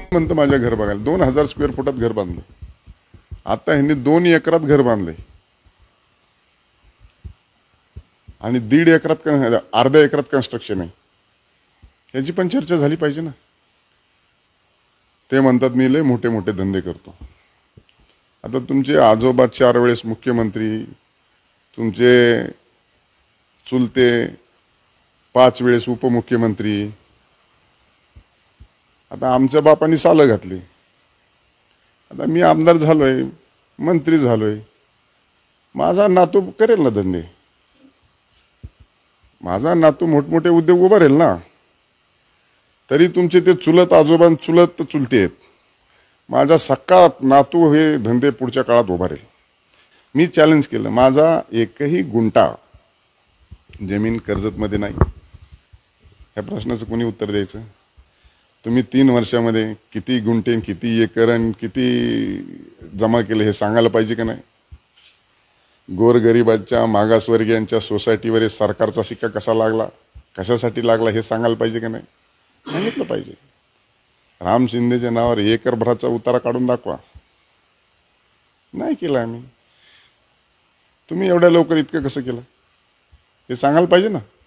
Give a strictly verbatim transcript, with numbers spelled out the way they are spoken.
म्हणतं माझ्या घर बघायला दोन हजार स्क्वेअर फुटात घर बांधलं. आता ह्यांनी दोन एकरात घर बांधले आणि दीड एकरात अर्ध्या एकरात कन्स्ट्रक्शन आहे. याची पण चर्चा झाली पाहिजे ना. ते म्हणतात मी लय मोठे मोठे धंदे करतो. आता तुमचे आजोबा चार वेळेस मुख्यमंत्री, तुमचे चुलते पाच वेळेस उपमुख्यमंत्री. आता आमच्या बापांनी सालं घातली. आता मी आमदार झालोय, मंत्री झालोय, माझा नातू करेल ना धंदे. माझा नातू मोठमोठे उद्योग उभारेल ना. तरी तुमचे ते चुलत आजोबा चुलत चुलते आहेत. माझा सक्का नातू हे धंदे पुढच्या काळात उभारेल. मी चॅलेंज केलं, माझा एकही गुंठा जमीन कर्जतमध्ये नाही. ह्या प्रश्नाचं कोणी उत्तर द्यायचं? तुम्ही तीन वर्षामध्ये किती गुंठे, किती एकर आणि किती जमा केले हे सांगायला पाहिजे का नाही? गोरगरिबांच्या मागासवर्गीयांच्या सोसायटीवर सरकारचा शिक्का कसा लागला, कशासाठी लागला हे सांगायला पाहिजे का नाही? सांगितलं पाहिजे. राम शिंदेच्या नावावर एकर भराचा उतारा काढून दाखवा. नाही केला आम्ही. तुम्ही एवढ्या लवकर इतकं कसं केलं हे सांगायला पाहिजे ना.